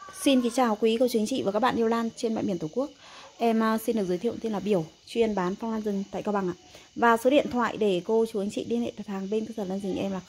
Xin kính chào quý cô chú anh chị và các bạn yêu lan trên mọi miền Tổ quốc. Em xin được giới thiệu tên là Biểu, chuyên bán phong lan rừng tại Cao Bằng ạ. Và số điện thoại để cô chú anh chị liên hệ đặt hàng bên cơ sở lan rừng em là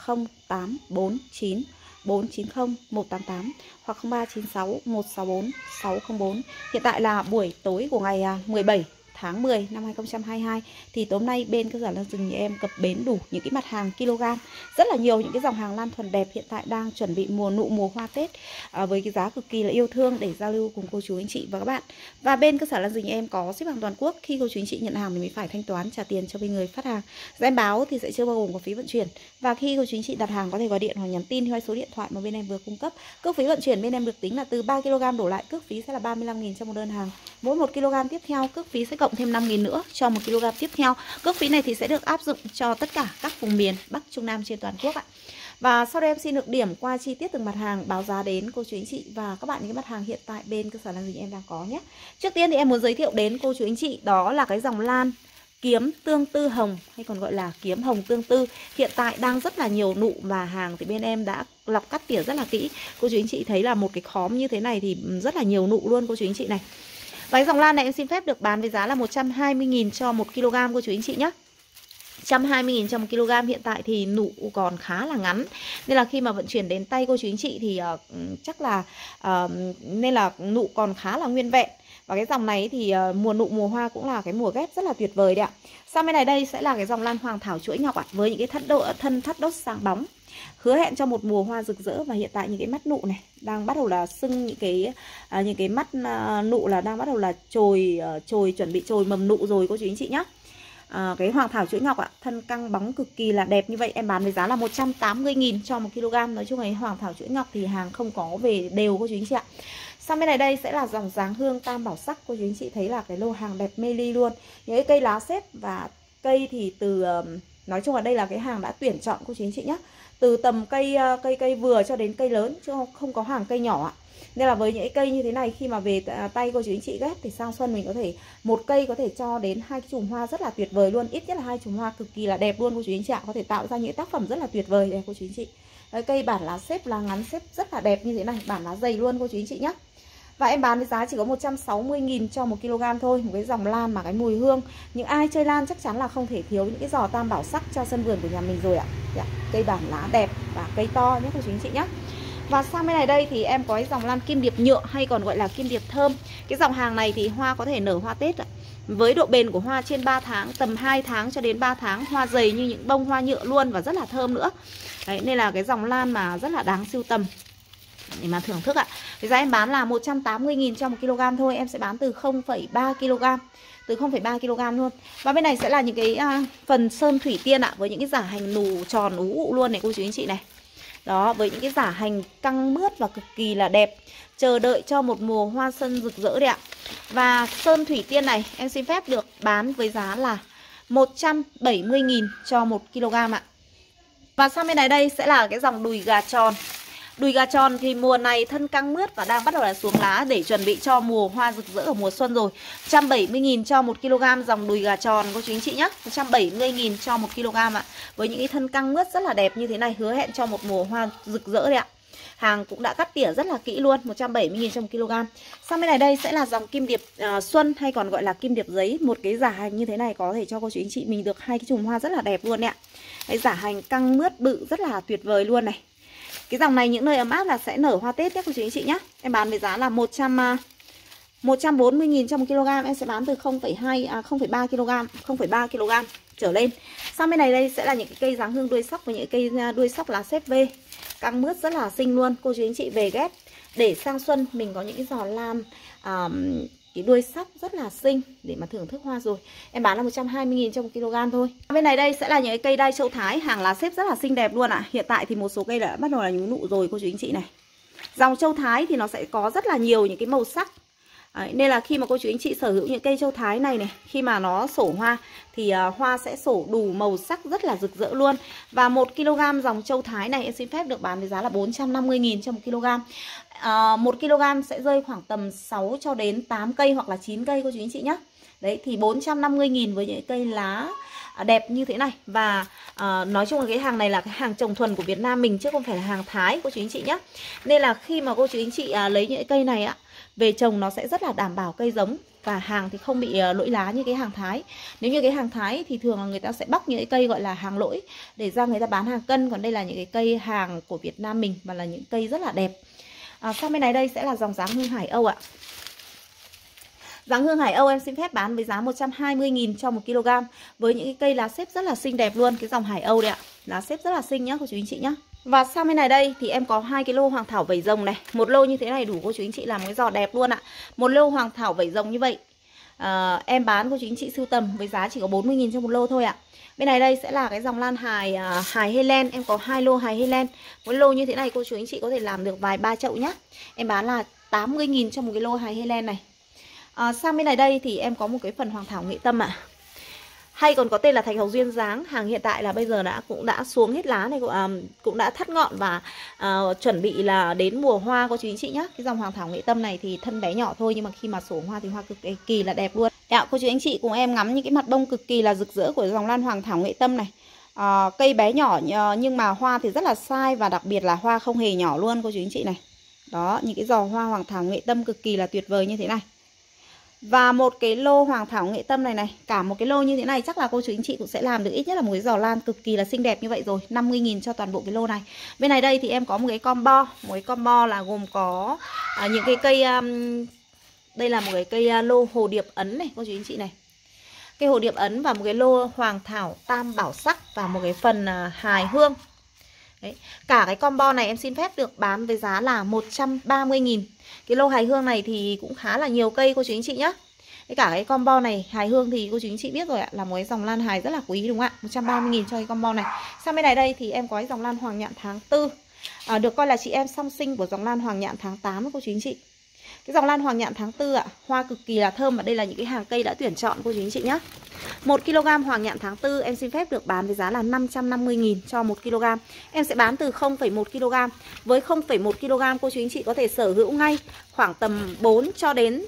0849 490 188 hoặc 0396 164 604. Hiện tại là buổi tối của ngày 17 tháng 10 năm 2022 thì tối nay bên cơ sở lan rừng nhà em cập bến đủ những cái mặt hàng kg, rất là nhiều những cái dòng hàng lan thuần đẹp hiện tại đang chuẩn bị mùa nụ mùa hoa Tết với cái giá cực kỳ là yêu thương để giao lưu cùng cô chú anh chị và các bạn. Và bên cơ sở lan rừng nhà em có ship hàng toàn quốc, khi cô chú anh chị nhận hàng thì mới phải thanh toán trả tiền cho bên người phát hàng. Giá em báo thì sẽ chưa bao gồm có phí vận chuyển. Và khi cô chú anh chị đặt hàng có thể gọi điện hoặc nhắn tin theo số điện thoại mà bên em vừa cung cấp. Cước phí vận chuyển bên em được tính là từ 3 kg đổ lại, cước phí sẽ là 35.000 cho một đơn hàng. Mỗi 1 kg tiếp theo cước phí sẽ cộng thêm 5.000 nữa cho 1 kg tiếp theo. Cước phí này thì sẽ được áp dụng cho tất cả các vùng miền Bắc Trung Nam trên toàn quốc ạ. Và sau đây em xin được điểm qua chi tiết từng mặt hàng, báo giá đến cô chú anh chị và các bạn những cái mặt hàng hiện tại bên cơ sở lan rừng em đang có nhé. Trước tiên thì em muốn giới thiệu đến cô chú anh chị đó là cái dòng lan kiếm tương tư hồng, hay còn gọi là kiếm hồng tương tư. Hiện tại đang rất là nhiều nụ và hàng thì bên em đã lọc cắt tỉa rất là kỹ. Cô chú anh chị thấy là một cái khóm như thế này thì rất là nhiều nụ luôn cô chú anh chị này. Và cái dòng lan này em xin phép được bán với giá là 120.000 cho 1 kg cô chú anh chị nhé. 120.000 cho 1 kg. Hiện tại thì nụ còn khá là ngắn nên là khi mà vận chuyển đến tay cô chú anh chị thì chắc là nên là nụ còn khá là nguyên vẹn. Và cái dòng này thì mùa nụ mùa hoa cũng là cái mùa ghép rất là tuyệt vời đấy ạ. Sang bên này đây sẽ là cái dòng lan hoàng thảo chuỗi ngọc ạ, với những cái thân thắt đốt sáng bóng, hứa hẹn cho một mùa hoa rực rỡ. Và hiện tại những cái mắt nụ này đang bắt đầu là sưng, những cái mắt nụ là đang bắt đầu là chồi chuẩn bị chồi mầm nụ rồi cô chú anh chị nhé. Cái hoàng thảo chuỗi ngọc ạ, thân căng bóng cực kỳ là đẹp như vậy em bán với giá là 180.000 cho 1 kg. Nói chung là hoàng thảo chuỗi ngọc thì hàng không có về đều cô chú anh chị ạ. Sang bên này đây sẽ là dòng dáng hương tam bảo sắc, cô chú anh chị thấy là cái lô hàng đẹp mê ly luôn. Những cái cây lá xếp và cây thì từ nói chung là đây là cái hàng đã tuyển chọn cô chú anh chị nhé. Từ tầm cây vừa cho đến cây lớn chứ không có hàng cây nhỏ ạ. Nên là với những cái cây như thế này khi mà về tay cô chú anh chị ghép thì sang xuân mình có thể một cây có thể cho đến 2 cái chùm hoa rất là tuyệt vời luôn, ít nhất là 2 chùm hoa cực kỳ là đẹp luôn cô chú anh chị ạ, có thể tạo ra những tác phẩm rất là tuyệt vời đây cô chú anh chị. Đấy, cây bản lá xếp lá ngắn xếp rất là đẹp như thế này, bản lá dày luôn cô chú anh chị nhé. Và em bán với giá chỉ có 160.000 cho 1 kg thôi. Một cái dòng lan mà cái mùi hương, những ai chơi lan chắc chắn là không thể thiếu những cái giò tam bảo sắc cho sân vườn của nhà mình rồi ạ. Cây bản lá đẹp và cây to nhé cô chú anh chị nhé. Và sang bên này đây thì em có cái dòng lan kim điệp nhựa, hay còn gọi là kim điệp thơm. Cái dòng hàng này thì hoa có thể nở hoa Tết ạ. Với độ bền của hoa trên 3 tháng, tầm 2 tháng cho đến 3 tháng, hoa dày như những bông hoa nhựa luôn và rất là thơm nữa. Đấy, nên là cái dòng lan mà rất là đáng sưu tầm để mà thưởng thức ạ. Cái giá em bán là 180.000 cho 1 kg thôi, em sẽ bán từ 0,3 kg. Từ 0,3 kg luôn. Và bên này sẽ là những cái phần sơn thủy tiên ạ, với những cái giả hành nụ tròn ú ụ luôn này cô chú anh chị này. Đó, với những cái giả hành căng mướt và cực kỳ là đẹp, chờ đợi cho một mùa hoa xuân rực rỡ đấy ạ. Và sơn thủy tiên này em xin phép được bán với giá là 170.000 cho 1 kg ạ. Và sang bên này đây sẽ là cái dòng đùi gà tròn. Đùi gà tròn thì mùa này thân căng mướt và đang bắt đầu là xuống lá để chuẩn bị cho mùa hoa rực rỡ ở mùa xuân rồi. 170.000 cho 1 kg dòng đùi gà tròn cô chú anh chị nhé. 170.000 cho 1 kg ạ. Với những cái thân căng mướt rất là đẹp như thế này, hứa hẹn cho một mùa hoa rực rỡ đấy ạ. Hàng cũng đã cắt tỉa rất là kỹ luôn, 170.000 cho 1 kg. Sang bên này đây sẽ là dòng kim điệp xuân, hay còn gọi là kim điệp giấy. Một cái giả hành như thế này có thể cho cô chú anh chị mình được 2 cái chùm hoa rất là đẹp luôn đấy ạ. Cái giả hành căng mướt bự rất là tuyệt vời luôn này. Cái dòng này những nơi ấm áp là sẽ nở hoa Tết nhé cô chú anh chị nhé. Em bán với giá là 140.000 cho 1 kg. Em sẽ bán từ 0,3 kg, 0,3 kg trở lên. Sang bên này đây sẽ là những cái cây dáng hương đuôi sóc và những cây đuôi sóc lá xếp V, căng mướt rất là xinh luôn. Cô chú anh chị về ghép để sang xuân mình có những cái giò lan cái đuôi sóc rất là xinh để mà thưởng thức hoa rồi. Em bán là 120.000 cho 1 kg thôi. Bên này đây sẽ là những cái cây đai châu Thái, hàng lá xếp rất là xinh đẹp luôn ạ. Hiện tại thì một số cây đã bắt đầu là nhú nụ rồi cô chú anh chị này. Dòng châu Thái thì nó sẽ có rất là nhiều những cái màu sắc. Đấy, nên là khi mà cô chú anh chị sở hữu những cây châu Thái này này, khi mà nó sổ hoa thì hoa sẽ sổ đủ màu sắc rất là rực rỡ luôn. Và 1 kg dòng châu Thái này em xin phép được bán với giá là 450.000 cho 1 kg. 1 kg sẽ rơi khoảng tầm 6 cho đến 8 cây hoặc là 9 cây cô chú anh chị nhé. Đấy thì 450.000 với những cây lá đẹp như thế này. Và nói chung là cái hàng này là cái hàng trồng thuần của Việt Nam mình chứ không phải là hàng Thái cô chú anh chị nhé. Nên là khi mà cô chú anh chị lấy những cây này ạ về trồng nó sẽ rất là đảm bảo cây giống và hàng thì không bị lỗi lá như cái hàng Thái. Nếu như cái hàng Thái thì thường là người ta sẽ bóc những cái cây gọi là hàng lỗi để ra người ta bán hàng cân, còn đây là những cái cây hàng của Việt Nam mình và là những cây rất là đẹp. Sang bên này đây sẽ là dòng dáng hương Hải Âu ạ. Dáng hương Hải Âu em xin phép bán với giá 120.000 cho 1 kg với những cái cây lá xếp rất là xinh đẹp luôn, cái dòng Hải Âu đây ạ. Lá xếp rất là xinh nhá cô chú anh chị nhá. Và sang bên này đây thì em có 2 cái lô hoàng thảo vảy rồng này. Một lô như thế này đủ cô chú anh chị làm cái giò đẹp luôn ạ. Một lô hoàng thảo vảy rồng như vậy em bán cô chú anh chị sưu tầm với giá chỉ có 40.000 cho một lô thôi ạ. Bên này đây sẽ là cái dòng lan hài hài Helen. Em có 2 lô hài Helen. Một lô như thế này cô chú anh chị có thể làm được vài ba chậu nhá. Em bán là 80.000 cho một cái lô hài Helen này. Sang bên này đây thì em có một cái phần hoàng thảo nghệ tâm ạ. Hay còn có tên là thạch hồng duyên dáng. Hàng hiện tại là bây giờ cũng đã xuống hết lá này, cũng đã thắt ngọn và chuẩn bị là đến mùa hoa cô chú anh chị nhé. Cái dòng hoàng thảo nghệ tâm này thì thân bé nhỏ thôi nhưng mà khi mà sổ hoa thì hoa cực kỳ là đẹp luôn. Đạo cô chú anh chị cùng em ngắm những cái mặt bông cực kỳ là rực rỡ của dòng lan hoàng thảo nghệ tâm này. Cây bé nhỏ nhưng mà hoa thì rất là sai và đặc biệt là hoa không hề nhỏ luôn cô chú anh chị này. Đó, những cái giò hoa hoàng thảo nghệ tâm cực kỳ là tuyệt vời như thế này. Và một cái lô hoàng thảo nghệ tâm này cả một cái lô như thế này chắc là cô chú anh chị cũng sẽ làm được ít nhất là một cái giò lan cực kỳ là xinh đẹp như vậy rồi. 50.000 cho toàn bộ cái lô này. Bên này đây thì em có một cái combo là gồm có những cái cây đây là một cái cây lô hồ điệp ấn này cô chú anh chị này. Cây hồ điệp ấn và một cái lô hoàng thảo tam bảo sắc và một cái phần hài hương. Đấy. Cả cái combo này em xin phép được bán với giá là 130.000. Cái lô hài hương này thì cũng khá là nhiều cây cô chú anh chị nhá. Cả cái combo này hài hương thì cô chú anh chị biết rồi ạ, là một cái dòng lan hài rất là quý đúng không ạ. 130.000 cho cái combo này. Sang bên này đây thì em có cái dòng lan hoàng nhạn tháng 4. Được coi là chị em song sinh của dòng lan hoàng nhạn tháng 8 cô chú anh chị. Cái dòng lan hoàng nhạn tháng 4 ạ, hoa cực kỳ là thơm và đây là những cái hàng cây đã tuyển chọn cô chú anh chị nhé. 1 kg hoàng nhạn tháng 4 em xin phép được bán với giá là 550.000 cho 1 kg. Em sẽ bán từ 0,1 kg. Với 0,1 kg cô chú anh chị có thể sở hữu ngay khoảng tầm 4 cho đến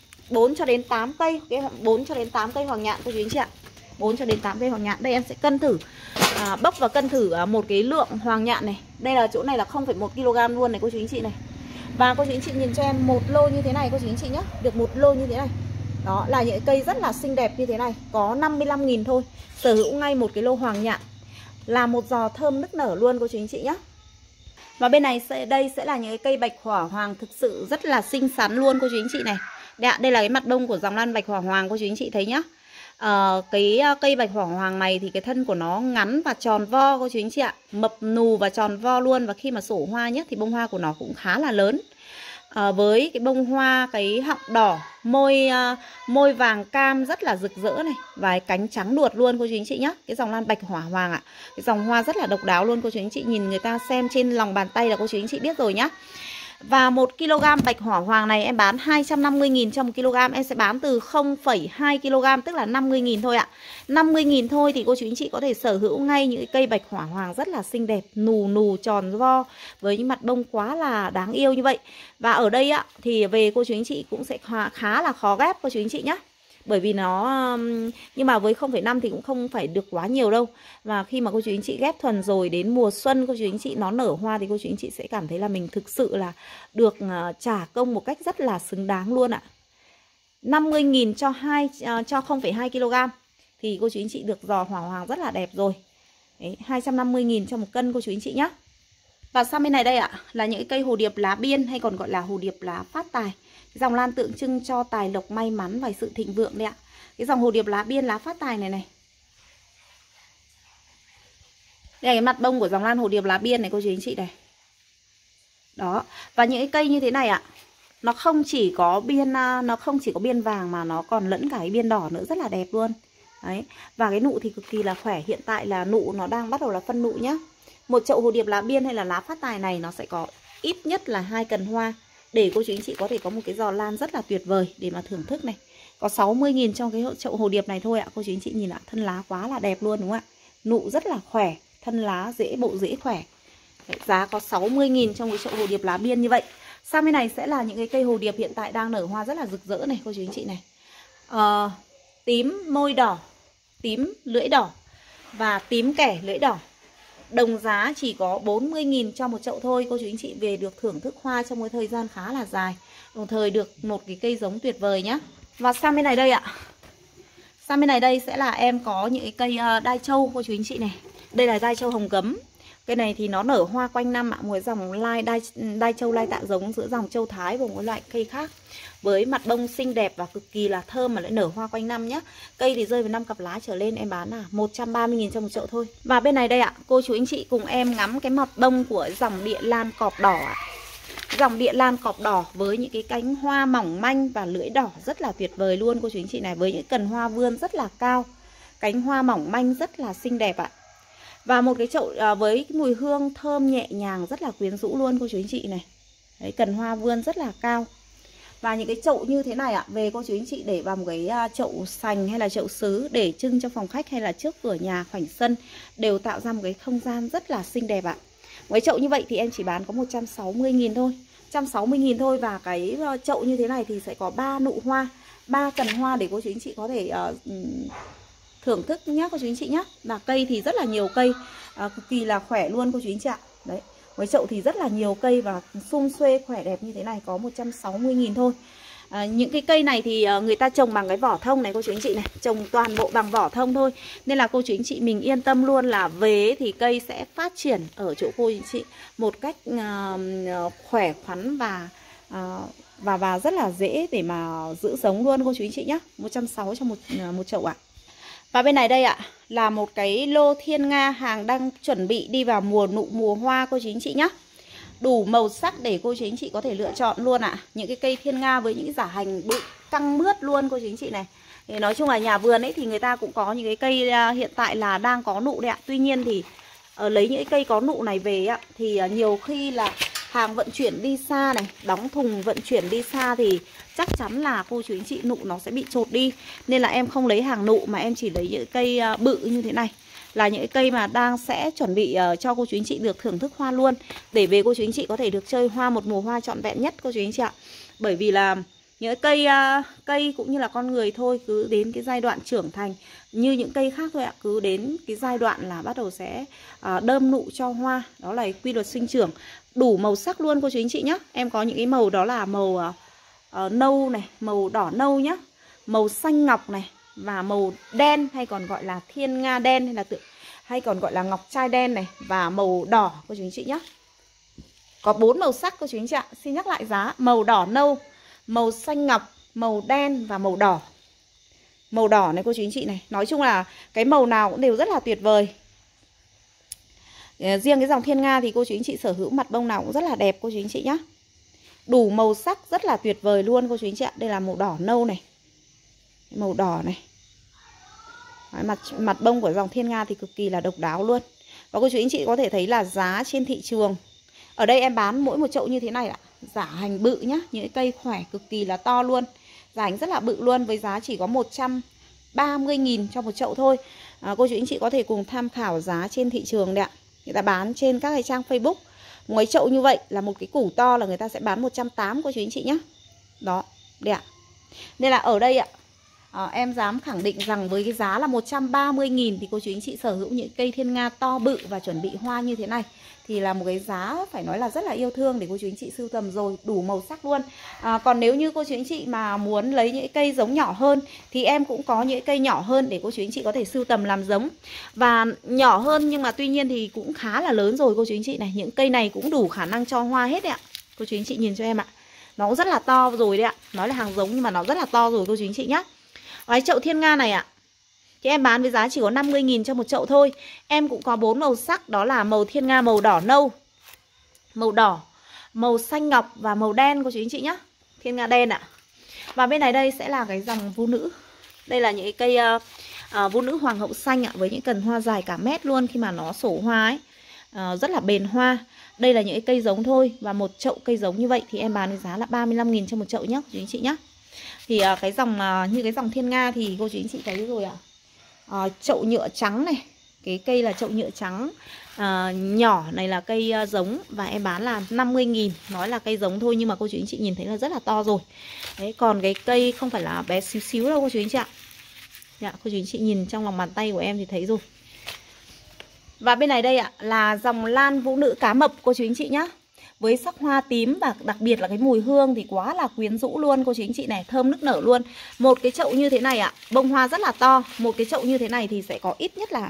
8 cây, cái 4 cho đến 8 cây hoàng nhạn cô chú anh chị ạ. 4 cho đến 8 cây hoàng nhạn. Đây em sẽ cân thử bốc và cân thử một cái lượng hoàng nhạn này. Đây là chỗ này là 0,1 kg luôn này cô chú anh chị này. Và cô chú anh chị nhìn cho em một lô như thế này cô chú anh chị nhé. Được một lô như thế này. Đó là những cây rất là xinh đẹp như thế này. Có 55.000 thôi. Sở hữu ngay một cái lô hoàng nhạn. Là một giò thơm nức nở luôn cô chú anh chị nhé. Và bên này đây sẽ là những cái cây bạch hỏa hoàng thực sự rất là xinh xắn luôn cô chú anh chị này. Đây là cái mặt đông của dòng lan bạch hỏa hoàng cô chú anh chị thấy nhá. Cái cây bạch hỏa hoàng này thì cái thân của nó ngắn và tròn vo cô chú anh chị ạ. Mập nù và tròn vo luôn. Và khi mà sổ hoa nhé thì bông hoa của nó cũng khá là lớn. Với cái bông hoa, cái họng đỏ, môi vàng cam rất là rực rỡ này. Và cái cánh trắng nuột luôn cô chú anh chị nhé. Cái dòng lan bạch hỏa hoàng ạ. Cái dòng hoa rất là độc đáo luôn cô chú anh chị. Nhìn người ta xem trên lòng bàn tay là cô chú anh chị biết rồi nhá. Và 1 kg bạch hỏa hoàng này em bán 250.000 cho 1 kg. Em sẽ bán từ 0,2 kg tức là 50.000 thôi ạ. 50.000 thôi thì cô chú anh chị có thể sở hữu ngay những cây bạch hỏa hoàng rất là xinh đẹp, nù tròn vo với những mặt bông quá là đáng yêu như vậy. Và ở đây ạ thì về cô chú anh chị cũng sẽ khá là khó ghép cô chú anh chị nhé. Bởi vì nó nhưng mà với 0,5 thì cũng không phải được quá nhiều đâu. Và khi mà cô chú anh chị ghép thuần rồi đến mùa xuân cô chú anh chị nó nở hoa thì cô chú anh chị sẽ cảm thấy là mình thực sự là được trả công một cách rất là xứng đáng luôn ạ. 50.000 cho 0,2 kg thì cô chú anh chị được giò hỏa hoàng rất là đẹp rồi. Đấy, 250.000 cho 1 cân cô chú anh chị nhé. Và sang bên này đây ạ là những cây hồ điệp lá biên hay còn gọi là hồ điệp lá phát tài. Dòng lan tượng trưng cho tài lộc may mắn và sự thịnh vượng đấy ạ. Cái dòng hồ điệp lá biên lá phát tài này này. Đây là cái mặt bông của dòng lan hồ điệp lá biên này cô chú anh chị này. Đó, và những cái cây như thế này ạ, nó không chỉ có biên vàng mà nó còn lẫn cả cái biên đỏ nữa, rất là đẹp luôn. Đấy, và cái nụ thì cực kỳ là khỏe. Hiện tại là nụ nó đang bắt đầu là phân nụ nhá. Một chậu hồ điệp lá biên hay là lá phát tài này nó sẽ có ít nhất là 2 cần hoa để cô chú anh chị có thể có một cái giò lan rất là tuyệt vời để mà thưởng thức này. Có 60.000 trong cái chậu hồ điệp này thôi ạ. Cô chú anh chị nhìn ạ, thân lá quá là đẹp luôn đúng không ạ? Nụ rất là khỏe, thân lá bộ rễ khỏe. Đấy, giá có 60.000 trong cái chậu hồ điệp lá biên như vậy. Sang bên này sẽ là những cái cây hồ điệp hiện tại đang nở hoa rất là rực rỡ này cô chú anh chị này. Tím, môi đỏ, tím lưỡi đỏ và tím kẻ lưỡi đỏ. Đồng giá chỉ có 40.000 cho một chậu thôi. Cô chú anh chị về được thưởng thức hoa trong một thời gian khá là dài, đồng thời được một cái cây giống tuyệt vời nhá. Và sang bên này đây ạ, sang bên này đây sẽ là em có những cái cây đai châu cô chú anh chị này. Đây là đai châu hồng gấm. Cây này thì nó nở hoa quanh năm ạ, một dòng lai đai châu lai tạo giống giữa dòng châu Thái và một loại cây khác. Với mặt bông xinh đẹp và cực kỳ là thơm mà lại nở hoa quanh năm nhá. Cây thì rơi vào 5 cặp lá trở lên, em bán là 130.000 cho một chậu thôi. Và bên này đây ạ, cô chú anh chị cùng em ngắm cái mặt bông của dòng địa lan cọp đỏ ạ. Dòng địa lan cọp đỏ với những cái cánh hoa mỏng manh và lưỡi đỏ rất là tuyệt vời luôn cô chú anh chị này. Với những cần hoa vươn rất là cao, cánh hoa mỏng manh rất là xinh đẹp ạ. Và một cái chậu với cái mùi hương thơm nhẹ nhàng rất là quyến rũ luôn cô chú anh chị này. Đấy, cần hoa vươn rất là cao. Và những cái chậu như thế này ạ, về cô chú anh chị để vào một cái chậu sành hay là chậu sứ để trưng trong phòng khách hay là trước cửa nhà khoảnh sân đều tạo ra một cái không gian rất là xinh đẹp ạ. Với chậu như vậy thì em chỉ bán có 160.000 thôi, 160.000 thôi. Và cái chậu như thế này thì sẽ có 3 nụ hoa, 3 cần hoa để cô chú anh chị có thể thưởng thức nhé cô chú anh chị nhé. Và cây thì rất là nhiều cây, cực kỳ là khỏe luôn cô chú anh chị ạ. Đấy, với chậu thì rất là nhiều cây và sum xuê khỏe đẹp như thế này có 160.000 thôi. Những cái cây này thì người ta trồng bằng cái vỏ thông này cô chú anh chị này, trồng toàn bộ bằng vỏ thông thôi. Nên là cô chú anh chị mình yên tâm luôn là về thì cây sẽ phát triển ở chỗ cô chú anh chị một cách khỏe khoắn và rất là dễ để mà giữ sống luôn cô chú anh chị nhé. 160 cho một chậu ạ. Và bên này đây ạ là một cái lô thiên nga hàng đang chuẩn bị đi vào mùa nụ mùa hoa cô chú anh chị nhé. Đủ màu sắc để cô chú anh chị có thể lựa chọn luôn ạ. Những cái cây thiên nga với những cái giả hành bự căng mướt luôn cô chú anh chị này. Thì nói chung là nhà vườn ấy thì người ta cũng có những cái cây hiện tại là đang có nụ đấy ạ. Tuy nhiên thì lấy những cái cây có nụ này về ạ thì nhiều khi là hàng vận chuyển đi xa này, đóng thùng vận chuyển đi xa thì chắc chắn là cô chú anh chị nụ nó sẽ bị chột đi. Nên là em không lấy hàng nụ mà em chỉ lấy những cây bự như thế này. Là những cây mà đang sẽ chuẩn bị cho cô chú anh chị được thưởng thức hoa luôn. Để về cô chú anh chị có thể được chơi hoa một mùa hoa trọn vẹn nhất cô chú anh chị ạ. Bởi vì là những cây cũng như là con người thôi, cứ đến cái giai đoạn trưởng thành như những cây khác thôi ạ, cứ đến cái giai đoạn là bắt đầu sẽ đơm nụ cho hoa. Đó là quy luật sinh trưởng. Đủ màu sắc luôn cô chú anh chị nhé. Em có những cái màu đó là màu nâu này, màu đỏ nâu nhá, màu xanh ngọc này, và màu đen hay còn gọi là thiên nga đen hay còn gọi là ngọc trai đen này, và màu đỏ cô chú anh chị nhé. Có 4 màu sắc cô chú anh chị ạ. Xin nhắc lại giá: màu đỏ nâu, màu xanh ngọc, màu đen và màu đỏ. Màu đỏ này cô chú anh chị này, nói chung là cái màu nào cũng đều rất là tuyệt vời. Riêng cái dòng thiên nga thì cô chú anh chị sở hữu mặt bông nào cũng rất là đẹp cô chú anh chị nhé. Đủ màu sắc rất là tuyệt vời luôn cô chú anh chị ạ. Đây là màu đỏ nâu này, màu đỏ này. Đấy, mặt bông của dòng thiên nga thì cực kỳ là độc đáo luôn. Và cô chú anh chị có thể thấy là giá trên thị trường ở đây em bán mỗi một chậu như thế này ạ, giả hành bự nhá, những cái cây khỏe cực kỳ là to luôn, giả hành rất là bự luôn, với giá chỉ có 130.000 cho một chậu thôi. Cô chú anh chị có thể cùng tham khảo giá trên thị trường đấy ạ. Người ta bán trên các cái trang Facebook. Mấy chậu như vậy là một cái củ to là người ta sẽ bán 180 cô chú anh chị nhé. Đó, đây ạ. Nên là ở đây ạ, em dám khẳng định rằng với cái giá là 130.000 thì cô chú anh chị sở hữu những cây thiên nga to bự và chuẩn bị hoa như thế này thì là một cái giá phải nói là rất là yêu thương để cô chú anh chị sưu tầm rồi, đủ màu sắc luôn. Còn nếu như cô chú anh chị mà muốn lấy những cây giống nhỏ hơn thì em cũng có những cây nhỏ hơn để cô chú anh chị có thể sưu tầm làm giống. Và nhỏ hơn nhưng mà tuy nhiên thì cũng khá là lớn rồi cô chú anh chị này. Những cây này cũng đủ khả năng cho hoa hết đấy ạ. Cô chú anh chị nhìn cho em ạ. Nó cũng rất là to rồi đấy ạ. Nói là hàng giống nhưng mà nó rất là to rồi cô chú anh chị nhé. Cái chậu thiên nga này ạ thì em bán với giá chỉ có 50.000 cho một chậu thôi. Em cũng có 4 màu sắc, đó là màu thiên nga màu đỏ nâu, màu đỏ, màu xanh ngọc và màu đen cô chú anh chị nhé. Thiên nga đen ạ. Và bên này đây sẽ là cái dòng vũ nữ. Đây là những cây vũ nữ hoàng hậu xanh ạ, với những cần hoa dài cả mét luôn khi mà nó sổ hoa ấy. Rất là bền hoa. Đây là những cây giống thôi. Và một chậu cây giống như vậy thì em bán với giá là 35.000 cho một chậu nhé cô chú anh chị nhé. Thì cái dòng như cái dòng thiên nga thì cô chú anh chị thấy rồi ạ. Chậu nhựa trắng này, cái cây là chậu nhựa trắng nhỏ này là cây giống và em bán là 50.000. Nói là cây giống thôi nhưng mà cô chú anh chị nhìn thấy là rất là to rồi. Đấy, còn cái cây không phải là bé xíu xíu đâu cô chú anh chị ạ. Dạ, cô chú anh chị nhìn trong lòng bàn tay của em thì thấy rồi. Và bên này đây ạ là dòng lan vũ nữ cá mập cô chú anh chị nhá. Với sắc hoa tím và đặc biệt là cái mùi hương thì quá là quyến rũ luôn cô chú anh chị này, thơm nức nở luôn. Một cái chậu như thế này ạ, bông hoa rất là to. Một cái chậu như thế này thì sẽ có ít nhất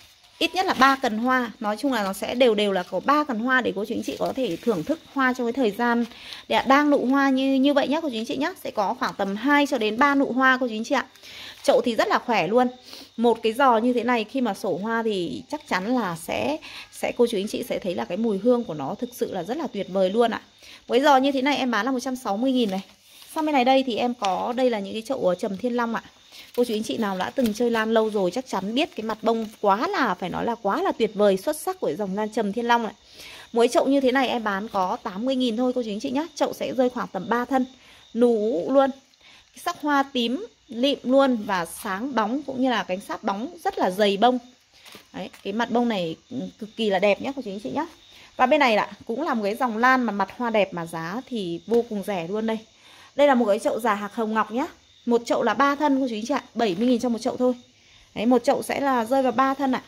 là 3 cần hoa. Nói chung là nó sẽ đều là có 3 cần hoa để cô chú anh chị có thể thưởng thức hoa trong cái thời gian đang nụ hoa như vậy nhá cô chú anh chị nhá. Sẽ có khoảng tầm 2 cho đến 3 nụ hoa cô chú anh chị ạ. Chậu thì rất là khỏe luôn. Một cái giò như thế này khi mà sổ hoa thì chắc chắn là sẽ cô chú anh chị sẽ thấy là cái mùi hương của nó thực sự là rất là tuyệt vời luôn ạ. Với giò như thế này em bán là 160.000 này. Sang bên này đây thì em có, đây là những cái chậu trầm thiên long ạ. Cô chú anh chị nào đã từng chơi lan lâu rồi chắc chắn biết cái mặt bông quá là, phải nói là quá là tuyệt vời, xuất sắc của dòng lan trầm thiên long này. Mỗi chậu như thế này em bán có 80.000 thôi cô chú anh chị nhé. Chậu sẽ rơi khoảng tầm 3 thân, nú luôn. Cái sắc hoa tím lịm luôn và sáng bóng, cũng như là cánh sáp bóng rất là dày bông. Đấy, cái mặt bông này cực kỳ là đẹp nhé cô chú anh chị nhé. Và bên này cũng là một cái dòng lan mà mặt hoa đẹp mà giá thì vô cùng rẻ luôn đây. Đây là một cái chậu già hạc hồng ngọc nhé. Một chậu là 3 thân cô chú anh chị ạ, 70.000 cho một chậu thôi. Đấy, một chậu sẽ là rơi vào 3 thân ạ.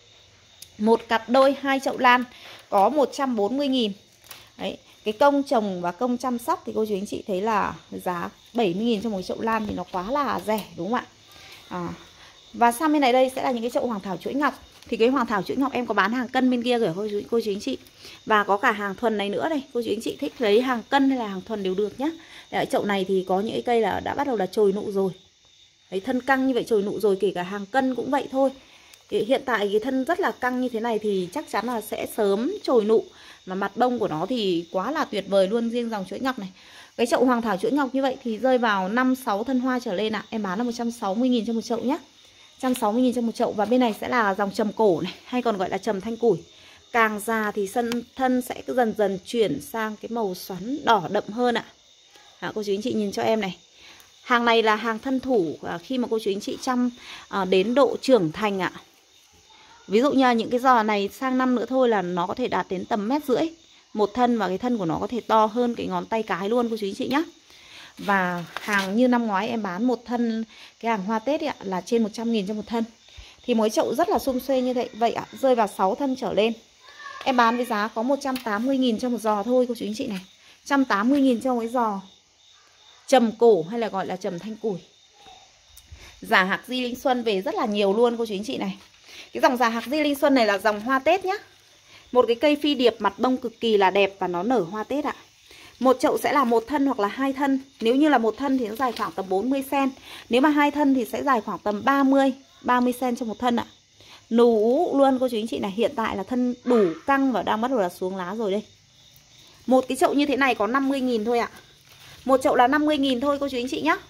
Một cặp đôi 2 chậu lan có 140.000. Đấy, cái công trồng và công chăm sóc thì cô chú anh chị thấy là giá 70.000 cho một chậu lan thì nó quá là rẻ đúng không ạ? Và sang bên này đây sẽ là những cái chậu hoàng thảo chuỗi ngọc. Thì cái hoàng thảo chuỗi ngọc em có bán hàng cân bên kia rồi cô chú anh chị. Và có cả hàng thuần này nữa đây. Cô chú anh chị thích lấy hàng cân hay là hàng thuần đều được nhá. Đấy, chậu này thì có những cái cây là đã bắt đầu là chồi nụ rồi. Đấy, thân căng như vậy chồi nụ rồi, kể cả hàng cân cũng vậy thôi. Thì hiện tại cái thân rất là căng như thế này thì chắc chắn là sẽ sớm chồi nụ. Mà mặt bông của nó thì quá là tuyệt vời luôn, riêng dòng chuỗi ngọc này. Cái chậu hoàng thảo chuỗi ngọc như vậy thì rơi vào 5-6 thân hoa trở lên ạ. Em bán là 160.000 cho một chậu nhé. 160.000 cho một chậu. Và bên này sẽ là dòng trầm cổ này, hay còn gọi là trầm thanh củi. Càng già thì thân sẽ dần dần chuyển sang cái màu xoắn đỏ đậm hơn ạ. Cô chú anh chị nhìn cho em này. Hàng này là hàng thân thủ khi mà cô chú anh chị chăm đến độ trưởng thành ạ. Ví dụ như những cái giò này sang năm nữa thôi là nó có thể đạt đến tầm 1,5 m một thân, và cái thân của nó có thể to hơn cái ngón tay cái luôn cô chú anh chị nhé. Và hàng như năm ngoái em bán một thân cái hàng hoa Tết ấy ạ, là trên 100.000 cho một thân. Thì mỗi chậu rất là sum xuê như vậy ạ, rơi vào 6 thân trở lên. Em bán với giá có 180.000 cho một giò thôi cô chú anh chị này. 180.000 cho một cái giò trầm cổ hay là gọi là trầm thanh củi. Giả hạc Di Linh Xuân về rất là nhiều luôn cô chú anh chị này. Cái dòng giả hạc Di Linh Xuân này là dòng hoa Tết nhá. Một cái cây phi điệp mặt bông cực kỳ là đẹp và nó nở hoa Tết ạ. Một chậu sẽ là một thân hoặc là 2 thân. Nếu như là một thân thì nó dài khoảng tầm 40 cm. Nếu mà 2 thân thì sẽ dài khoảng tầm 30 cm cho một thân ạ. Nú luôn cô chú anh chị này. Hiện tại là thân đủ căng và đang bắt đầu là xuống lá rồi đây. Một cái chậu như thế này có 50.000 thôi ạ. Một chậu là 50.000 thôi cô chú anh chị nhá.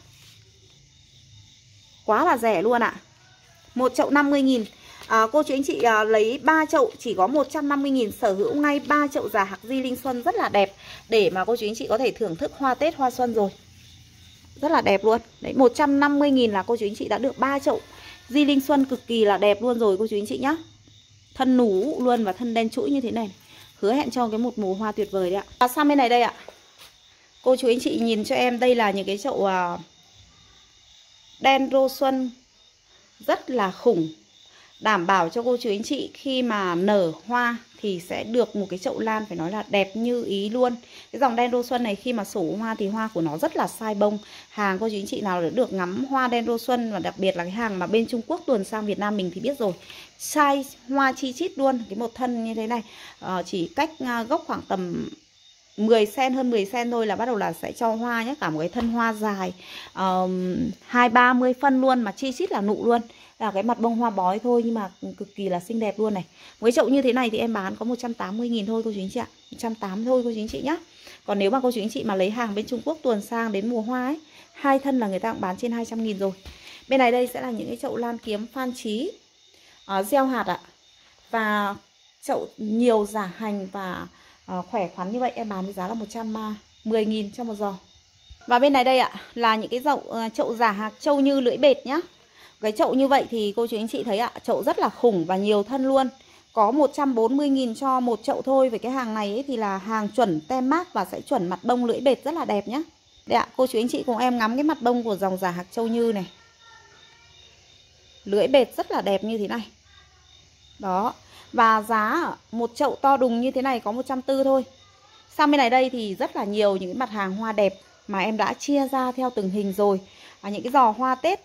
Quá là rẻ luôn ạ. Một chậu 50.000. Cô chú anh chị lấy 3 chậu chỉ có 150.000, sở hữu ngay 3 chậu giả hạc Di Linh Xuân rất là đẹp để mà cô chú anh chị có thể thưởng thức hoa Tết hoa xuân rồi. Rất là đẹp luôn. Đấy, 150.000 là cô chú anh chị đã được 3 chậu Di Linh Xuân cực kỳ là đẹp luôn rồi cô chú anh chị nhá. Thân nú luôn và thân đen trũi như thế này. Hứa hẹn cho cái một mùa hoa tuyệt vời đấy ạ. Sang bên này đây ạ. Cô chú anh chị nhìn cho em, đây là những cái chậu đen rô xuân rất là khủng. Đảm bảo cho cô chú anh chị khi mà nở hoa thì sẽ được một cái chậu lan phải nói là đẹp như ý luôn. Cái dòng đen rô xuân này khi mà sổ hoa thì hoa của nó rất là sai bông. Hàng cô chú anh chị nào đã được ngắm hoa đen rô xuân, và đặc biệt là cái hàng mà bên Trung Quốc tuồn sang Việt Nam mình thì biết rồi. Sai hoa chi chít luôn. Cái một thân như thế này chỉ cách gốc khoảng tầm 10 cm, hơn 10 cm thôi là bắt đầu là sẽ cho hoa nhé. Cả một cái thân hoa dài 20-30 phân luôn, mà chi chít là nụ luôn. Là cái mặt bông hoa bói thôi nhưng mà cực kỳ là xinh đẹp luôn này. Với chậu như thế này thì em bán có 180.000 thôi cô chú anh chị ạ. 180 thôi cô chú anh chị nhá. Còn nếu mà cô chú anh chị mà lấy hàng bên Trung Quốc tuồn sang đến mùa hoa ấy, 2 thân là người ta cũng bán trên 200.000 rồi. Bên này đây sẽ là những cái chậu lan kiếm Phan Trí gieo hạt ạ. Và chậu nhiều giả hành và khỏe khoắn như vậy em bán với giá là 110.000 cho một giò. Và bên này đây ạ là những cái chậu giả hạc châu như lưỡi bệt nhá. Cái chậu như vậy thì cô chú anh chị thấy ạ, chậu rất là khủng và nhiều thân luôn. Có 140.000 cho một chậu thôi. Về cái hàng này ấy thì là hàng chuẩn tem mác và sẽ chuẩn mặt bông lưỡi bệt rất là đẹp nhá. Đây ạ, cô chú anh chị cùng em ngắm cái mặt bông của dòng giả hạc châu như này. Lưỡi bệt rất là đẹp như thế này. Đó. Và giá một chậu to đùng như thế này có 140 thôi. Sang bên này đây thì rất là nhiều những cái mặt hàng hoa đẹp mà em đã chia ra theo từng hình rồi. Những cái giò hoa Tết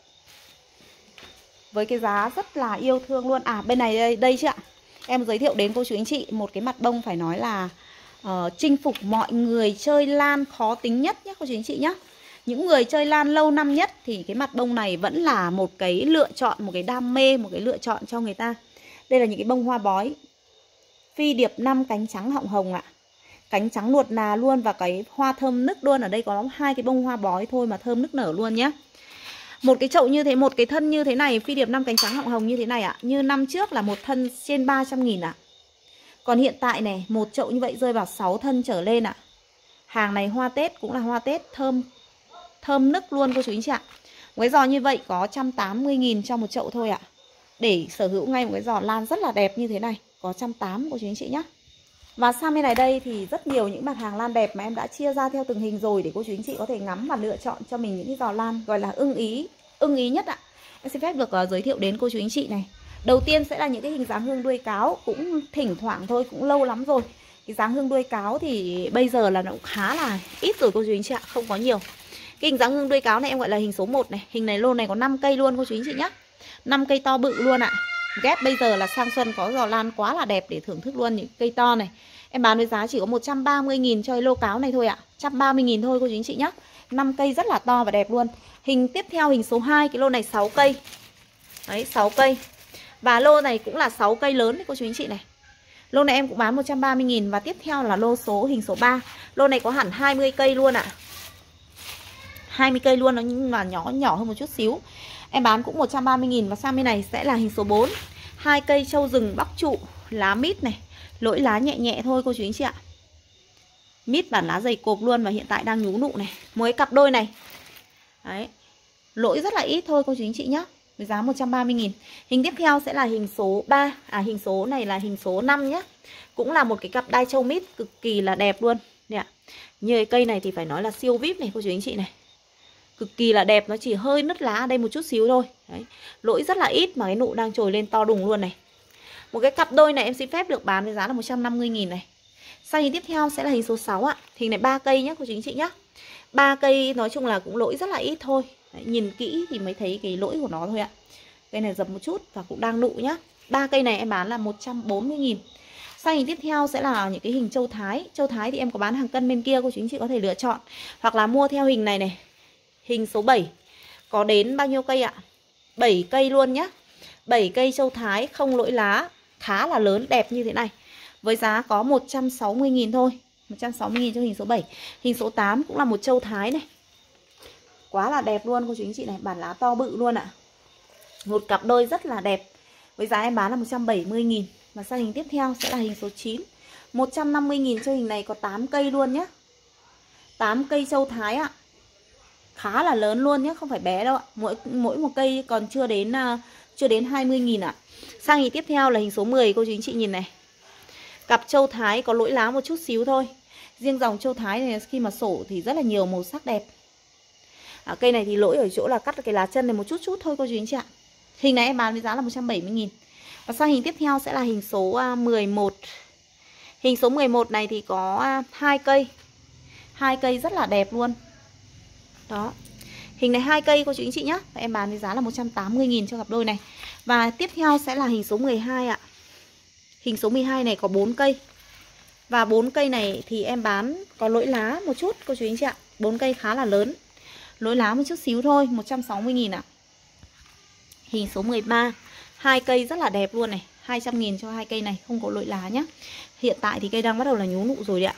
với cái giá rất là yêu thương luôn. Bên này đây chứ ạ. Em giới thiệu đến cô chú anh chị một cái mặt bông phải nói là chinh phục mọi người chơi lan khó tính nhất nhé cô chú anh chị nhé. Những người chơi lan lâu năm nhất thì cái mặt bông này vẫn là một cái lựa chọn, một cái đam mê, một cái lựa chọn cho người ta. Đây là những cái bông hoa bói phi điệp 5 cánh trắng họng hồng ạ. Cánh trắng nuột nà luôn và cái hoa thơm nức luôn. Ở đây có 2 cái bông hoa bói thôi mà thơm nức nở luôn nhé. Một cái chậu như thế, một cái thân như thế này, phi điệp 5 cánh trắng họng hồng như thế này ạ. Như năm trước là một thân trên 300.000 ạ. Còn hiện tại này, một chậu như vậy rơi vào 6 thân trở lên ạ. Hàng này hoa Tết cũng là hoa Tết thơm nức luôn cô chú anh chị ạ. Một cái giò như vậy có 180.000 cho một chậu thôi ạ. Để sở hữu ngay một cái giò lan rất là đẹp như thế này có 180 cô chú anh chị nhé. Và sang bên này đây thì rất nhiều những mặt hàng lan đẹp mà em đã chia ra theo từng hình rồi để cô chú anh chị có thể ngắm và lựa chọn cho mình những cái giò lan gọi là ưng ý nhất ạ. Em xin phép được giới thiệu đến cô chú anh chị này. Đầu tiên sẽ là những cái hình dáng hương đuôi cáo, cũng thỉnh thoảng thôi, cũng lâu lắm rồi. Cái dáng hương đuôi cáo thì bây giờ là nó cũng khá là ít rồi cô chú anh chị ạ, không có nhiều. Cái hình dáng hương đuôi cáo này em gọi là hình số 1 này. Hình này lô này có 5 cây luôn cô chú anh chị nhé. 5 cây to bự luôn ạ. Ghép bây giờ là sang xuân có giò lan quá là đẹp để thưởng thức luôn những cây to này. Em bán với giá chỉ có 130.000 cho lô cáo này thôi ạ. 130.000 thôi cô chú anh chị nhé. 5 cây rất là to và đẹp luôn. Hình tiếp theo hình số 2, cái lô này 6 cây. Đấy, 6 cây. Và lô này cũng là 6 cây lớn đấy cô chú anh chị này. Lô này em cũng bán 130.000. Và tiếp theo là lô số hình số 3. Lô này có hẳn 20 cây luôn ạ. 20 cây luôn, nó nhưng mà nhỏ hơn một chút xíu. Em bán cũng 130.000. Và sang bên này sẽ là hình số 4. 2 cây trâu rừng bóc trụ, lá mít này. Lỗi lá nhẹ nhẹ thôi cô chú anh chị ạ. Mít bản lá dày cộp luôn và hiện tại đang nhú nụ này. Một cái cặp đôi này. Đấy. Lỗi rất là ít thôi cô chú anh chị nhé. Với giá 130.000. Hình tiếp theo sẽ là hình số 3. Hình số này là hình số 5 nhé. Cũng là một cái cặp đai trâu mít cực kỳ là đẹp luôn. Đây ạ. Như cái cây này thì phải nói là siêu vip này cô chú anh chị này. Cực kỳ là đẹp, nó chỉ hơi nứt lá ở đây một chút xíu thôi. Đấy. Lỗi rất là ít mà cái nụ đang trồi lên to đùng luôn này. Một cái cặp đôi này em xin phép được bán với giá là 150.000 này. Sang hình tiếp theo sẽ là hình số 6 ạ. Hình này 3 cây nhé cô chú anh chị nhé. 3 cây nói chung là cũng lỗi rất là ít thôi. Đấy, nhìn kỹ thì mới thấy cái lỗi của nó thôi ạ. Cây này dập một chút và cũng đang nụ nhá. 3 cây này em bán là 140.000. Sang hình tiếp theo sẽ là những cái hình châu Thái. Châu Thái thì em có bán hàng cân bên kia, cô chú anh chị có thể lựa chọn. Hoặc là mua theo hình này này. Hình số 7. Có đến bao nhiêu cây ạ? 7 cây luôn nhá. 7 cây châu Thái không lỗi lá, khá là lớn, đẹp như thế này. Với giá có 160.000 thôi. 160.000 cho hình số 7. Hình số 8 cũng là một châu Thái này. Quá là đẹp luôn cô chú anh chị này. Bản lá to bự luôn ạ. Một cặp đôi rất là đẹp. Với giá em bán là 170.000. Và sang hình tiếp theo sẽ là hình số 9. 150.000 cho hình này có 8 cây luôn nhé. 8 cây châu Thái ạ. Khá là lớn luôn nhé, không phải bé đâu ạ. Mỗi một cây còn chưa đến 20.000 ạ. Sang hình tiếp theo là hình số 10 cô chú anh chị nhìn này. Cặp châu Thái có lỗi lá một chút xíu thôi. Riêng dòng châu Thái này khi mà sổ thì rất là nhiều màu sắc đẹp. Cây này thì lỗi ở chỗ là cắt cái lá chân này một chút thôi cô chú anh chị ạ. Hình này em bán với giá là 170.000. Và sang hình tiếp theo sẽ là hình số 11. Hình số 11 này thì có 2 cây. 2 cây rất là đẹp luôn. Đó. Hình này 2 cây cô chú anh chị nhé. Và em bán với giá là 180.000 cho cặp đôi này. Và tiếp theo sẽ là hình số 12 ạ. Hình số 12 này có 4 cây. Và 4 cây này thì em bán có lỗi lá một chút cô chú anh chị ạ. 4 cây khá là lớn. Lỗi lá một chút xíu thôi, 160.000 ạ. Hình số 13. 2 cây rất là đẹp luôn này. 200.000 cho 2 cây này, không có lỗi lá nhé. Hiện tại thì cây đang bắt đầu là nhú nụ rồi đấy ạ.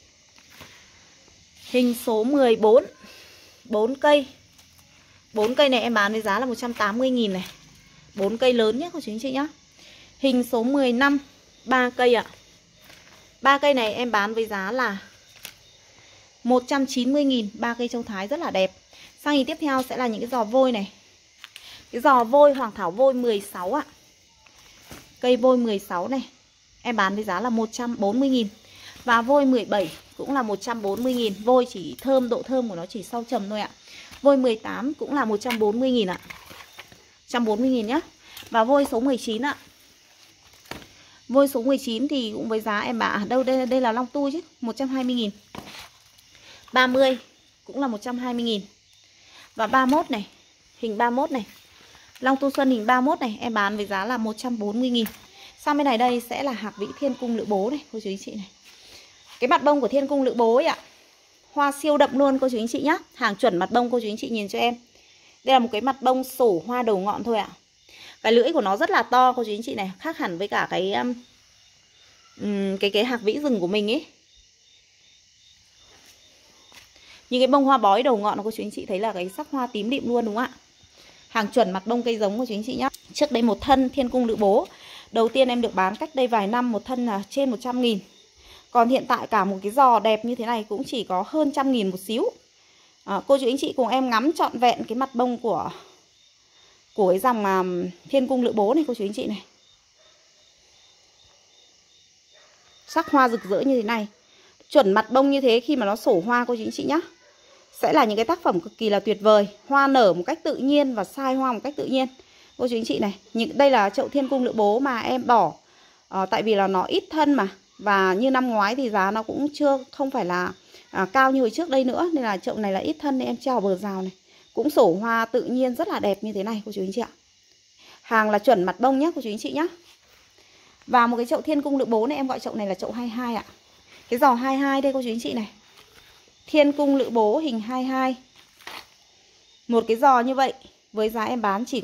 Hình số 14. 4 cây. 4 cây này em bán với giá là 180.000 này. 4 cây lớn nhé cô chú anh chị nhé. Hình số 15. 3 cây ạ. 3 cây này em bán với giá là 190.000. 3 cây châu Thái rất là đẹp. Sang hình tiếp theo sẽ là những cái giò vôi này. Cái giò vôi Hoàng Thảo vôi 16 ạ. Cây vôi 16 này em bán với giá là 140.000. Và vôi 17 cũng là 140.000. Vôi chỉ thơm, độ thơm của nó chỉ sau trầm thôi ạ. Vôi 18 cũng là 140.000 ạ. 140.000 nhá. Và vôi số 19 ạ. Vôi số 19 thì cũng với giá em bảo đâu đây là long tu chứ, 120.000. 30 cũng là 120.000. Và 31 này, hình 31 này. Long tu xuân hình 31 này em bán với giá là 140.000. Sang bên này đây sẽ là hạc vĩ thiên cung lữ bố này cô chú anh chị này. Cái mặt bông của thiên cung lữ bố ấy ạ. Hoa siêu đậm luôn cô chú anh chị nhá. Hàng chuẩn mặt bông cô chú anh chị nhìn cho em. Đây là một cái mặt bông sổ hoa đầu ngọn thôi ạ. Cái lưỡi của nó rất là to cô chú anh chị này, khác hẳn với cả cái hạc vĩ rừng của mình ấy. Như cái bông hoa bói đầu ngọn cô chú anh chị thấy là cái sắc hoa tím địm luôn đúng không ạ? Hàng chuẩn mặt bông cây giống của chú anh chị nhá. Trước đây một thân thiên cung lữ bố đầu tiên em được bán cách đây vài năm, một thân là trên 100.000. Còn hiện tại cả một cái giò đẹp như thế này cũng chỉ có hơn 100.000 một xíu. Cô chú anh chị cùng em ngắm trọn vẹn cái mặt bông của cái dòng thiên cung lữ bố này cô chú anh chị này. Sắc hoa rực rỡ như thế này, chuẩn mặt bông như thế khi mà nó sổ hoa cô chú anh chị nhá, sẽ là những cái tác phẩm cực kỳ là tuyệt vời. Hoa nở một cách tự nhiên và sai hoa một cách tự nhiên cô chú anh chị này. Đây là chậu thiên cung lữ bố mà em bỏ tại vì là nó ít thân mà, và như năm ngoái thì giá nó cũng không phải là cao như hồi trước đây nữa, nên là chậu này là ít thân nên em treo bờ rào này. Cũng sổ hoa tự nhiên rất là đẹp như thế này cô chú anh chị ạ. Hàng là chuẩn mặt bông nhé cô chú anh chị nhé. Và một cái chậu thiên cung lữ bố này em gọi chậu này là chậu 22 ạ. Cái giò 22 đây cô chú anh chị này. Thiên cung lữ bố hình 22. Một cái giò như vậy với giá em bán chỉ có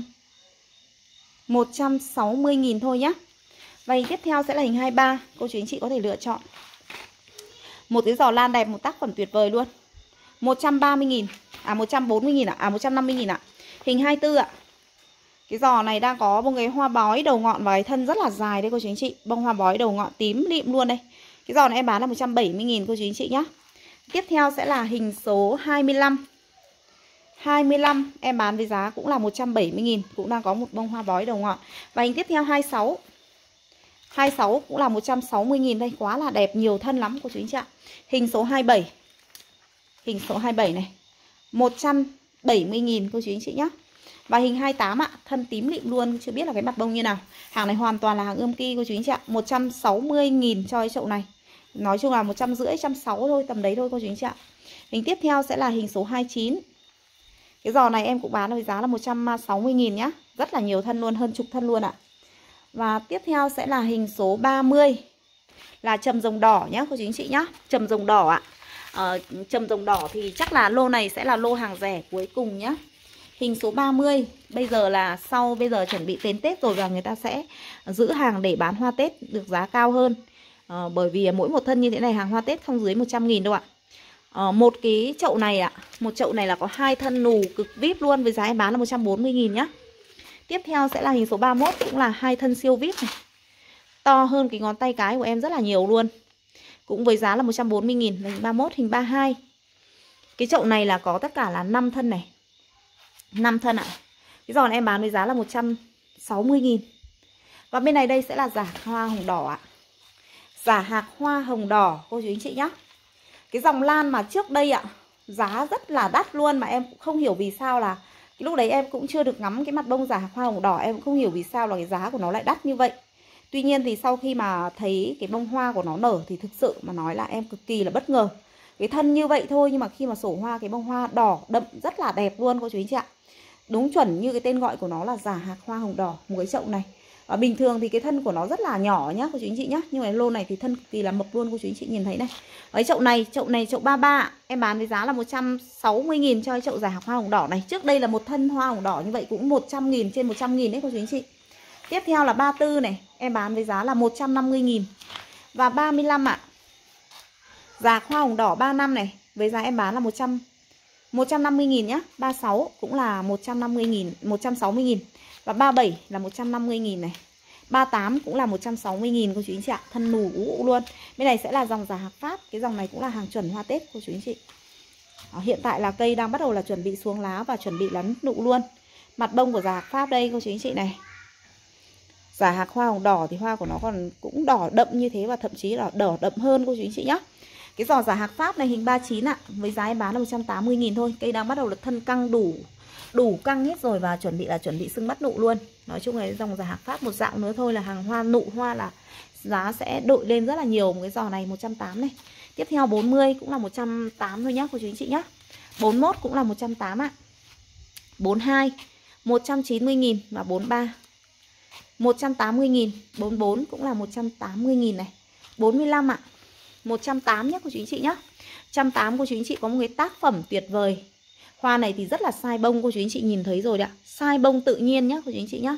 160.000 thôi nhá. Và hình tiếp theo sẽ là hình 23, cô chú anh chị có thể lựa chọn. Một cái giò lan đẹp, một tác phẩm tuyệt vời luôn. 130.000, 140.000 ạ, 150.000 ạ. Hình 24 ạ. Cái giò này đang có một cái hoa bói đầu ngọn và cái thân rất là dài đây cô chú anh chị. Bông hoa bói đầu ngọn tím lịm luôn đây. Cái giò này em bán là 170.000 cô chú anh chị nhá. Tiếp theo sẽ là hình số 25. 25 em bán với giá cũng là 170.000, cũng đang có một bông hoa bói đầu ngọn. Và hình tiếp theo 26. 26 cũng là 160.000 đây, quá là đẹp, nhiều thân lắm cô chú anh chị ạ. Hình số 27. Hình số 27 này. 170.000 cô chú anh chị nhá. Và hình 28 ạ, thân tím lịm luôn, chưa biết là cái mặt bông như nào. Hàng này hoàn toàn là hàng ươm ki cô chú anh chị ạ. 160.000 cho cái chậu này. Nói chung là 150, 160 thôi, tầm đấy thôi cô chú anh chị ạ. Hình tiếp theo sẽ là hình số 29. Cái giò này em cũng bán với giá là 160.000 nhá. Rất là nhiều thân luôn, hơn chục thân luôn ạ. Và tiếp theo sẽ là hình số 30. Là trầm rồng đỏ nhá cô chú anh chị nhá. Trầm rồng đỏ ạ. Trầm rồng đỏ thì chắc là lô này sẽ là lô hàng rẻ cuối cùng nhá. Hình số 30. Bây giờ là bây giờ chuẩn bị đến Tết rồi và người ta sẽ giữ hàng để bán hoa Tết được giá cao hơn. Bởi vì mỗi một thân như thế này hàng hoa Tết không dưới 100.000 đâu ạ. Một cái chậu này ạ, một chậu này là có 2 thân nù cực VIP luôn, với giá em bán là 140.000 nhá. Tiếp theo sẽ là hình số 31, cũng là 2 thân siêu VIP này. To hơn cái ngón tay cái của em rất là nhiều luôn. Cũng với giá là 140.000. Hình 31, hình 32. Cái chậu này là có tất cả là 5 thân này. 5 thân ạ. Cái giò này em bán với giá là 160.000. Và bên này đây sẽ là giả hoa hồng đỏ ạ. Giả hạc hoa hồng đỏ cô chú anh chị nhá. Cái dòng lan mà trước đây ạ, giá rất là đắt luôn, mà em cũng không hiểu vì sao là lúc đấy em cũng chưa được ngắm cái mặt bông giả hạc hoa hồng đỏ, em cũng không hiểu vì sao là cái giá của nó lại đắt như vậy. Tuy nhiên thì sau khi mà thấy cái bông hoa của nó nở thì thực sự mà nói là em cực kỳ là bất ngờ. Cái thân như vậy thôi nhưng mà khi mà sổ hoa cái bông hoa đỏ đậm rất là đẹp luôn cô chú anh chị ạ. Đúng chuẩn như cái tên gọi của nó là giả hạc hoa hồng đỏ, một cái chậu này. Và bình thường thì cái thân của nó rất là nhỏ nhá cô chú anh chị nhá, nhưng mà lô này thì thân cực kỳ là mập luôn cô chú anh chị nhìn thấy này. Cái chậu này chậu 33 em bán với giá là 160.000 cho cái chậu giả hạc hoa hồng đỏ này. Trước đây là một thân hoa hồng đỏ như vậy cũng 100.000, trên 100.000 đấy cô chú anh chị. Tiếp theo là 34 này, em bán với giá là 150.000. Và 35 ạ. Giả hoa hồng đỏ 35 này, với giá em bán là 150.000 nhá. 36 cũng là 150.000, 160.000. Và 37 là 150.000 này. 38 cũng là 160.000 cô chú anh chị ạ. Thân nù ú luôn. Bên này sẽ là dòng giả hạc Pháp. Cái dòng này cũng là hàng chuẩn hoa Tết cô chú anh chị. Hiện tại là cây đang bắt đầu là chuẩn bị xuống lá và chuẩn bị lắn nụ luôn. Mặt bông của giả hạc Pháp đây cô chú anh chị này. Giả hạc hoa hồng đỏ thì hoa của nó còn cũng đỏ đậm như thế, và thậm chí là đỏ đậm hơn cô chú anh chị nhá. Cái giỏ giả hạc Pháp này hình 39 ạ, với giá em bán là 180.000 thôi. Cây đang bắt đầu là thân căng đủ căng hết rồi và chuẩn bị sưng bắt nụ luôn. Nói chung là dòng giả hạc Pháp một dạng nữa thôi là hàng hoa nụ hoa là giá sẽ đội lên rất là nhiều. Một cái giỏ này 180 này. Tiếp theo 40 cũng là 180 thôi nhá cô chú anh chị nhá. 41 cũng là 180 ạ. 42 190.000 và 43 180.000, 44 cũng là 180.000 này. 45 ạ. 180 nhé cô chú anh chị nhá. 180 cô chú anh chị có một cái tác phẩm tuyệt vời. Hoa này thì rất là sai bông, cô chú anh chị nhìn thấy rồi đấy ạ. Sai bông tự nhiên nhá cô chú anh chị nhá.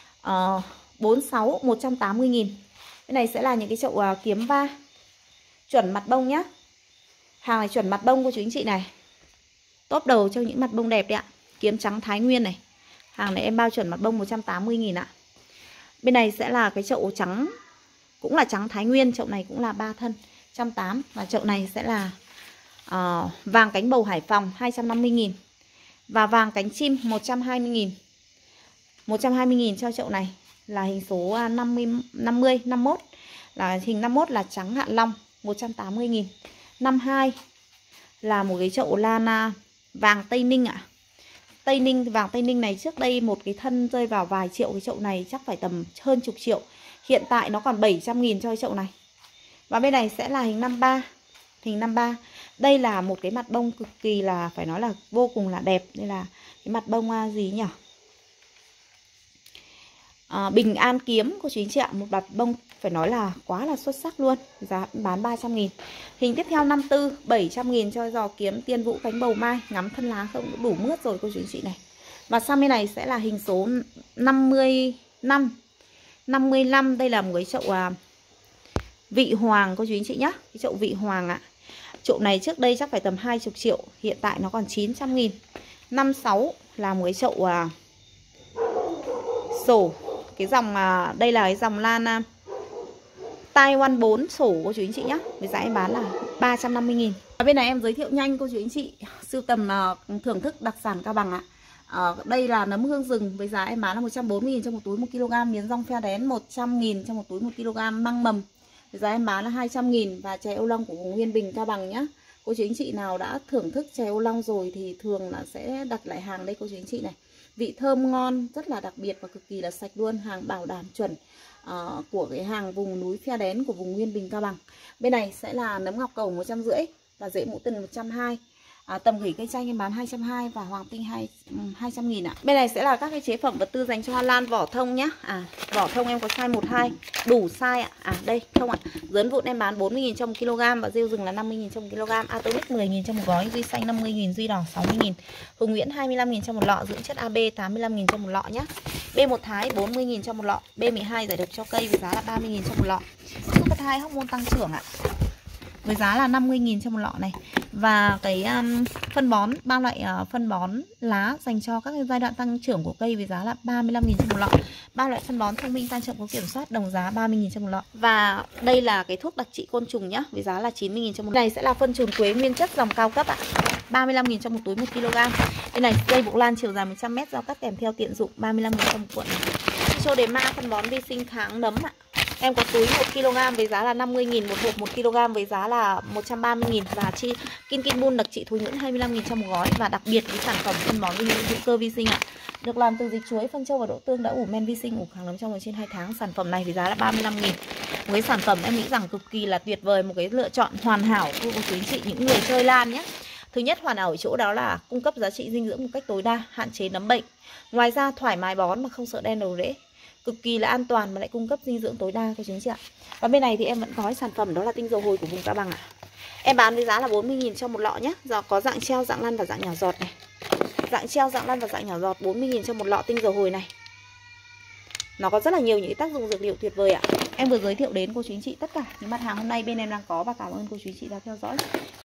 46 180.000. Cái này sẽ là những cái chậu kiếm va chuẩn mặt bông nhá. Hàng này chuẩn mặt bông cô chú anh chị này. Top đầu cho những mặt bông đẹp đấy ạ. Kiếm trắng Thái Nguyên này. Hàng này em bao chuẩn mặt bông 180.000 ạ. Bên này sẽ là cái chậu trắng, cũng là trắng Thái Nguyên. Chậu này cũng là 3 thân 180. Và chậu này sẽ là vàng cánh bầu Hải Phòng 250.000. Và vàng cánh chim 120.000. 120.000 cho chậu này là hình số 51. Là hình 51 là trắng Hạ Long 180.000. 52 là một cái chậu lan vàng Tây Ninh ạ. Tây Ninh, vàng Tây Ninh này trước đây một cái thân rơi vào vài triệu. Cái chậu này chắc phải tầm hơn chục triệu. Hiện tại nó còn 700.000 cho cái chậu này. Và bên này sẽ là hình 53. Hình 53. Đây là một cái mặt bông cực kỳ là phải nói là vô cùng là đẹp. Đây là cái mặt bông gì nhỉ? Bình An Kiếm cô chú anh chị ạ. Một mặt bông phải nói là quá là xuất sắc luôn. Giá bán 300.000. Hình tiếp theo 54 700.000 cho giò kiếm Tiên Vũ cánh bầu mai. Ngắm thân lá không đủ mướt rồi cô chú anh chị này. Và sang bên này sẽ là hình số 55. 55 đây là một cái chậu vị hoàng cô chú anh chị nhá. Cái chậu vị hoàng ạ. Chậu này trước đây chắc phải tầm 20 triệu. Hiện tại nó còn 900.000. 56 là một cái chậu sổ. Cái dòng đây là cái dòng lan Taiwan 4 sổ cô chú anh chị nhá. Với giá em bán là 350.000. Ở bên này em giới thiệu nhanh cô chú anh chị sưu tầm thưởng thức đặc sản Cao Bằng ạ. Đây là nấm hương rừng với giá em bán là 140.000 cho một túi 1 kg. Miến rong phe đén 100.000 cho một túi 1 kg. Măng mầm với giá em bán là 200.000. Và chè ô long của vùng Nguyên Bình Cao Bằng nhá. Cô chú anh chị nào đã thưởng thức chè ô long rồi thì thường là sẽ đặt lại hàng đây cô chú anh chị này. Vị thơm ngon, rất là đặc biệt và cực kỳ là sạch luôn. Hàng bảo đảm chuẩn của cái hàng vùng núi Phe Đén của vùng Nguyên Bình Cao Bằng. Bên này sẽ là nấm ngọc cầu 150 và rễ mũ tần 120. Tầm gửi cây chanh em bán 220 và hoàng tinh 200.000 ạ. Bên này sẽ là các cái chế phẩm vật tư dành cho hoa lan vỏ thông nhá. Vỏ thông em có size 12, đủ size ạ. Đây thông ạ. Dớn vụn em bán 40.000 cho 1 kg và rêu rừng là 50.000 cho 1 kg. Atomic 10.000 cho một gói, duy xanh 50.000, duy đỏ 60.000. Hùng Nguyễn 25.000 cho một lọ, dưỡng chất AB 85.000 cho một lọ nhá. B1 Thái 40.000 cho một lọ, B12 giải độc cho cây với giá là 30.000 cho một lọ. Super 2 hormone tăng trưởng ạ. Với giá là 50.000 cho một lọ này. Và cái phân bón, 3 loại phân bón lá dành cho các cái giai đoạn tăng trưởng của cây với giá là 35.000 cho một lọ. 3 loại phân bón thông minh tăng trưởng có kiểm soát đồng giá 30.000 cho một lọ. Và đây là cái thuốc đặc trị côn trùng nhá, với giá là 90.000 cho một lọ. Này sẽ là phân trùn quế nguyên chất dòng cao cấp ạ. 35.000 cho một túi 1 kg. Đây này, dây buộc lan chiều dài 100m giao cắt kèm theo tiện dụng 35.000 cho một cuộn. Cho đề ma phân bón vi sinh kháng nấm ạ. Em có túi 1 kg với giá là 50.000, một hộp 1 kg với giá là 130.000 và chi Kin Bun đặc trị thối nhưỡng 25.000 cho một gói. Và đặc biệt cái sản phẩm phân bón hữu cơ vi sinh ạ. Được làm từ dịch chuối, phân trâu và đỗ tương đã ủ men vi sinh, ủ kháng nấm trong trên 2 tháng. Sản phẩm này với giá là 35.000. Một cái sản phẩm em nghĩ rằng cực kỳ là tuyệt vời, một cái lựa chọn hoàn hảo của quý anh chị những người chơi lan nhé. Thứ nhất hoàn hảo ở chỗ đó là cung cấp giá trị dinh dưỡng một cách tối đa, hạn chế nấm bệnh. Ngoài ra thoải mái bón mà không sợ đen đầu rễ. Cực kỳ là an toàn mà lại cung cấp dinh dưỡng tối đa cho chính chị ạ. Và bên này thì em vẫn có sản phẩm đó là tinh dầu hồi của vùng Cao Bằng ạ. Em bán với giá là 40.000 cho một lọ nhé. Giờ có dạng treo, dạng lăn và dạng nhỏ giọt này. Dạng treo, dạng lăn và dạng nhỏ giọt 40.000 cho một lọ tinh dầu hồi này. Nó có rất là nhiều những tác dụng dược liệu tuyệt vời ạ. Em vừa giới thiệu đến cô chú anh chị tất cả những mặt hàng hôm nay bên em đang có và cảm ơn cô chú anh chị đã theo dõi.